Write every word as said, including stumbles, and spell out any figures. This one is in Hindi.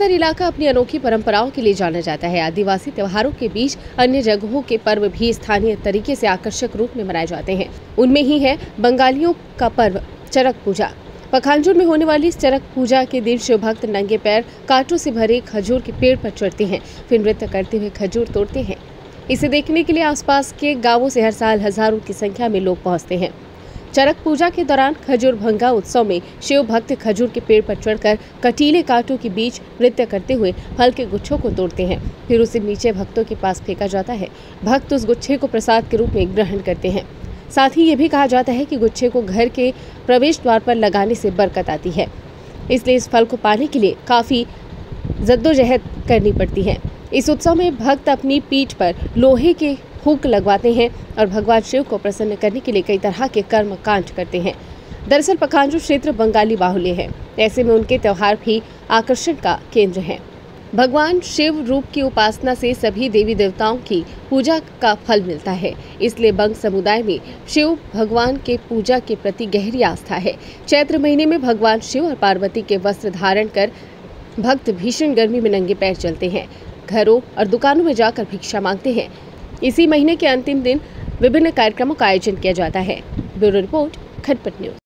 बस्तर इलाका अपनी अनोखी परंपराओं के लिए जाना जाता है। आदिवासी त्योहारों के बीच अन्य जगहों के पर्व भी स्थानीय तरीके से आकर्षक रूप में मनाए जाते हैं। उनमें ही है बंगालियों का पर्व चरक पूजा। पखांजूर में होने वाली इस चरक पूजा के दिन शिव भक्त नंगे पैर कांटों से भरे खजूर के पेड़ पर चढ़ते हैं, फिर नृत्य करते हुए खजूर तोड़ते हैं। इसे देखने के लिए आसपास के गांवों से हर साल हजारों की संख्या में लोग पहुंचते हैं। चरक पूजा के दौरान खजूर भंगा उत्सव में शिव भक्त खजूर के पेड़ पर चढ़कर कटीले कांटों के बीच नृत्य करते हुए फल के गुच्छों को तोड़ते हैं, फिर उसे नीचे भक्तों के पास फेंका जाता है। भक्त उस गुच्छे को प्रसाद के रूप में ग्रहण करते हैं। साथ ही ये भी कहा जाता है कि गुच्छे को घर के प्रवेश द्वार पर लगाने से बरकत आती है, इसलिए इस फल को पाने के लिए काफी जद्दोजहद करनी पड़ती है। इस उत्सव में भक्त अपनी पीठ पर लोहे के हुक लगवाते हैं और भगवान शिव को प्रसन्न करने के लिए कई तरह के कर्म कांड करते हैं। दरअसल पखांजूर क्षेत्र बंगाली बाहुल्य है, ऐसे में उनके त्योहार भी आकर्षण का केंद्र हैं। भगवान शिव रूप की उपासना से सभी देवी देवताओं की पूजा का फल मिलता है, इसलिए बंग समुदाय में शिव भगवान के पूजा के प्रति गहरी आस्था है। चैत्र महीने में भगवान शिव और पार्वती के वस्त्र धारण कर भक्त भीषण गर्मी में नंगे पैर चलते हैं, घरों और दुकानों में जाकर भिक्षा मांगते हैं। इसी महीने के अंतिम दिन विभिन्न कार्यक्रमों का आयोजन किया जाता है। Bureau report, Khatpat news.